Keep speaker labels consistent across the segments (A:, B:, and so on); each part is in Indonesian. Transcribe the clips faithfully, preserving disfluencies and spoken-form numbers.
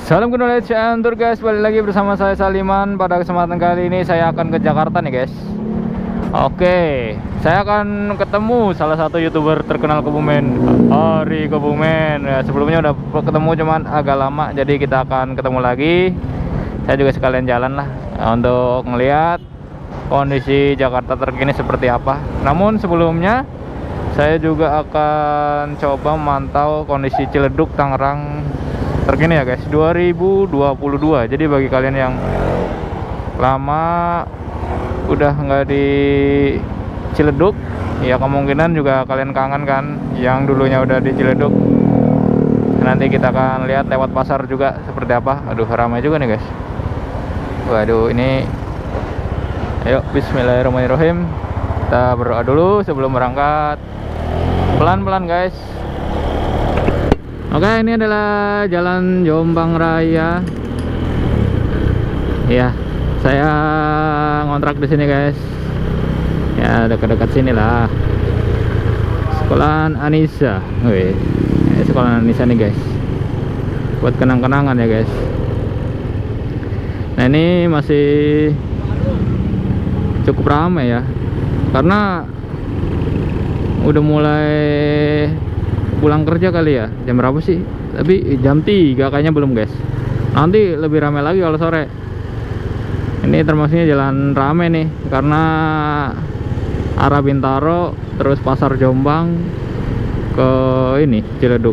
A: Salam knowledge and tour guys, balik lagi bersama saya Saliman. Pada kesempatan kali ini saya akan ke Jakarta nih guys. Oke, saya akan ketemu salah satu youtuber terkenal Kebumen, Ari Kebumen ya. Sebelumnya udah ketemu cuman agak lama, jadi kita akan ketemu lagi. Saya juga sekalian jalan lah untuk ngeliat kondisi Jakarta terkini seperti apa. Namun sebelumnya saya juga akan coba memantau kondisi Ciledug Tangerang terkini ya guys, dua ribu dua puluh dua. Jadi bagi kalian yang lama udah nggak di Ciledug, ya kemungkinan juga kalian kangen kan yang dulunya udah di Ciledug. Nanti kita akan lihat lewat pasar juga seperti apa. Aduh, ramai juga nih guys. Waduh, ini ayo bismillahirrahmanirrahim. Kita berdoa dulu sebelum berangkat. Pelan-pelan guys. Oke, ini adalah Jalan Jombang Raya. Ya, saya ngontrak di sini guys. Ya, dekat-dekat sini lah. Sekolahan Anissa. Wih, ya, sekolahan Anissa nih guys. Buat kenang-kenangan ya guys. Nah, ini masih cukup ramai ya. Karena udah mulai pulang kerja kali ya. Jam berapa sih? Tapi jam tiga kayaknya belum guys. Nanti lebih ramai lagi kalau sore. Ini termasuknya jalan ramai nih, karena arah Bintaro terus pasar Jombang ke ini Ciledug.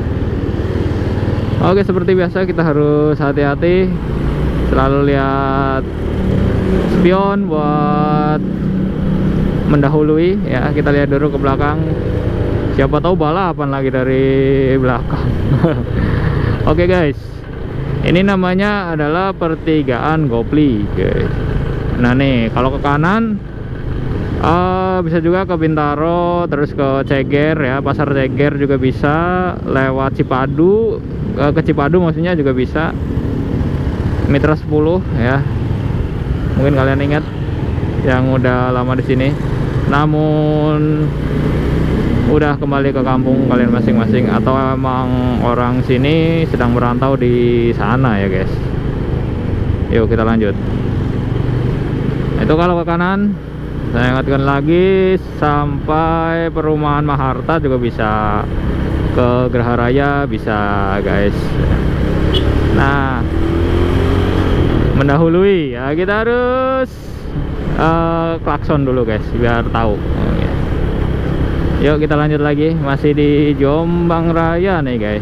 A: Oke, seperti biasa kita harus hati-hati, selalu lihat spion buat mendahului ya. Kita lihat dulu ke belakang, siapa tahu balapan lagi dari belakang. Oke guys, ini namanya adalah pertigaan Gopli guys. Nah nih, kalau ke kanan uh, bisa juga ke Bintaro, terus ke Ceger ya, pasar Ceger juga bisa, lewat Cipadu, uh, ke Cipadu maksudnya juga bisa. Mitra sepuluh ya, mungkin kalian ingat yang udah lama di sini, namun udah kembali ke kampung kalian masing-masing, atau emang orang sini sedang merantau di sana ya guys. Yuk kita lanjut. Itu kalau ke kanan. Saya ingatkan lagi, sampai perumahan Maharta juga bisa, ke Geraha Raya bisa guys. Nah, mendahului ya, kita harus uh, klakson dulu guys biar tahu. Yuk kita lanjut lagi, masih di Jombang Raya nih guys.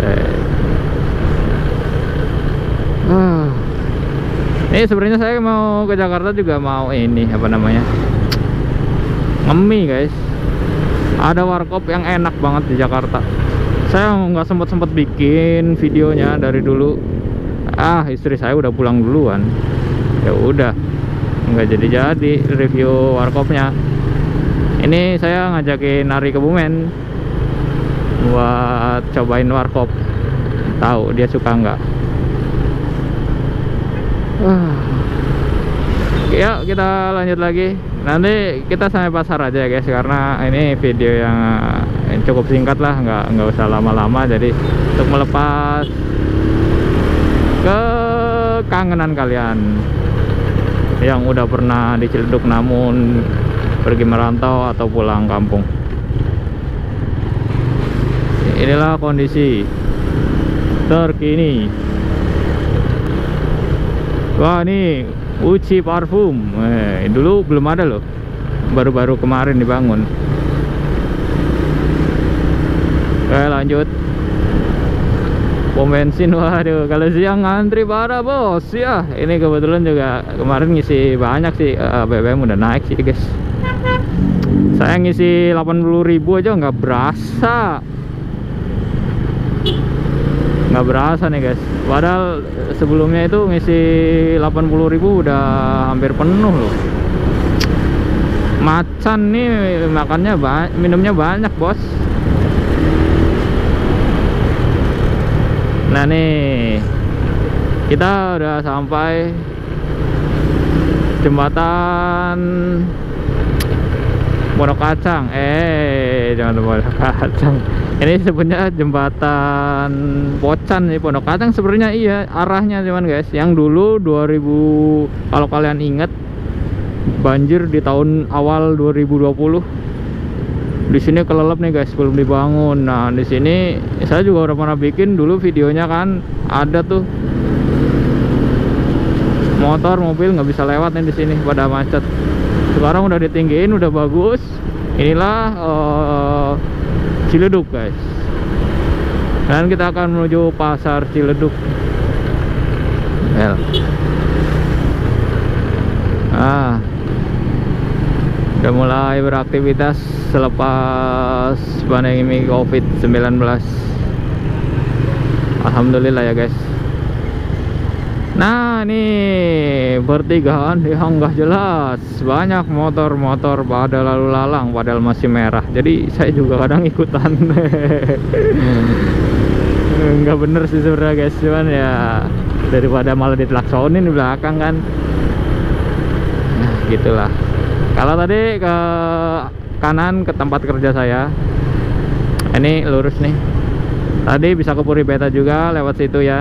A: Uh. Ini sebenarnya saya mau ke Jakarta juga mau ini apa namanya, ngemi guys. Ada warkop yang enak banget di Jakarta. Saya nggak sempet sempet bikin videonya dari dulu. Ah, istri saya udah pulang duluan. Ya udah, nggak jadi-jadi review warkopnya. Ini saya ngajakin Ari Kebumen buat cobain warkop, tahu dia suka nggak. uh. Ya kita lanjut lagi. Nanti kita sampai pasar aja ya guys, karena ini video yang cukup singkat lah, nggak nggak usah lama-lama. Jadi untuk melepas kekangenan kalian yang udah pernah di Ciledug namun pergi merantau atau pulang kampung. Inilah kondisi terkini. Wah, ini Uci parfum. Eh, dulu belum ada loh, baru-baru kemarin dibangun. Oke lanjut. Pom bensin, waduh, kalau siang ngantri parah bos ya. Ini kebetulan juga kemarin ngisi banyak sih, uh, B B M udah naik sih guys. Saya ngisi delapan puluh ribu aja nggak berasa. Nggak berasa nih guys. Padahal sebelumnya itu ngisi delapan puluh ribu udah hampir penuh loh. Macan nih makannya banyak, minumnya banyak bos. Nah nih, kita udah sampai jembatan Pondok Kacang. Eh jangan lupa Pondok Kacang. Ini sebenarnya jembatan Pocan nih, Pondok Kacang sebenarnya iya arahnya cuman guys. Yang dulu dua ribu, kalau kalian ingat banjir di tahun awal dua ribu dua puluh. Di sini kelelep nih guys, belum dibangun. Nah, di sini saya juga udah pernah bikin dulu videonya kan, ada tuh motor mobil nggak bisa lewat nih di sini pada macet. Sekarang udah ditinggiin, udah bagus. Inilah uh, Ciledug guys. Dan kita akan menuju pasar Ciledug. Well. Ah, udah mulai beraktivitas selepas pandemi covid sembilan belas. Alhamdulillah ya guys. Nah, ini pertigaan yang nggak jelas, banyak motor-motor pada lalu lalang padahal masih merah. Jadi saya juga kadang ikutan. Nggak bener sih sebenarnya guys, cuman ya daripada malah ditlaksonin di belakang kan. Nah, gitulah. Kalau tadi ke kanan ke tempat kerja saya, ini lurus nih. Tadi bisa ke Puri Beta juga lewat situ ya.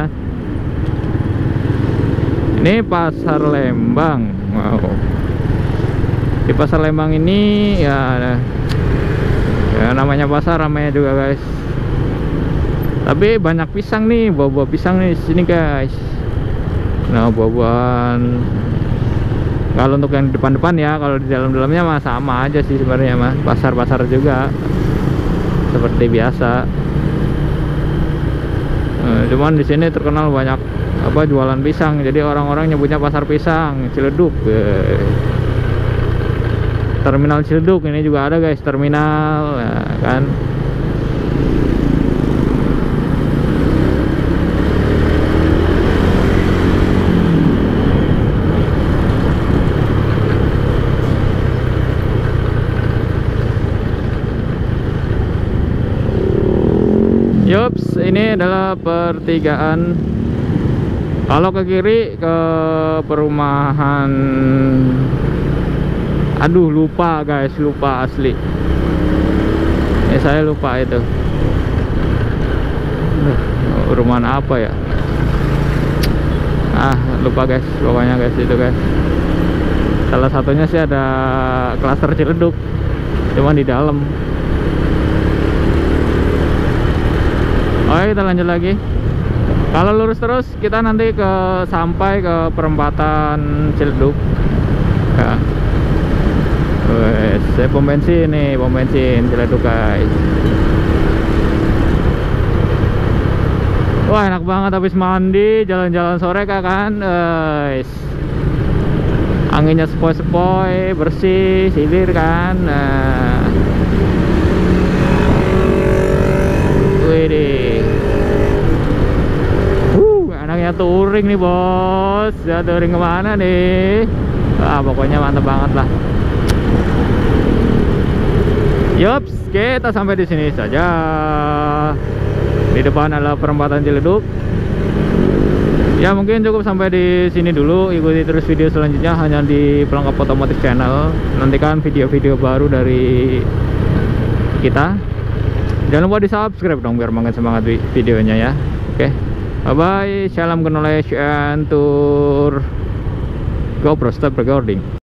A: Ini pasar Lembang. Wow. Di pasar Lembang ini ya, ya namanya pasar, ramai juga guys. Tapi banyak pisang nih, buah-buah pisang nih di sini guys. Nah, buah-buahan. Kalau untuk yang depan-depan ya, kalau di dalam-dalamnya mah sama aja sih sebenarnya mah. Pasar-pasar juga seperti biasa. Nah, cuman di sini terkenal banyak apa jualan pisang, jadi orang-orang nyebutnya pasar pisang Ciledug. eh. Terminal Ciledug ini juga ada guys, terminal ya, kan. Yups, ini adalah pertigaan. Kalau ke kiri ke perumahan, aduh lupa guys, lupa asli. Eh saya lupa itu. Perumahan apa ya? Ah lupa guys, pokoknya guys itu guys. Salah satunya sih ada klaster Ciledug, cuman di dalam. Oke, kita lanjut lagi. Kalau lurus terus kita nanti ke sampai ke perempatan Ciledug. Ya. Wes, saya pom bensin nih, pom bensin Ciledug guys. Wah, enak banget habis mandi, jalan-jalan sore kan. Wes. Anginnya sepoi-sepoi, bersih, silir kan. Nah. Widih. Anaknya touring nih bos, ya touring kemana nih? Ah pokoknya mantap banget lah. Yups, kita sampai di sini saja. Di depan adalah perempatan Ciledug. Ya mungkin cukup sampai di sini dulu. Ikuti terus video selanjutnya hanya di Pelengkap Otomotif Channel. Nantikan video-video baru dari kita. Jangan lupa di subscribe dong biar makin semangat videonya ya. Oke. Bye bye, salam knowledge and tour GoPro stop recording.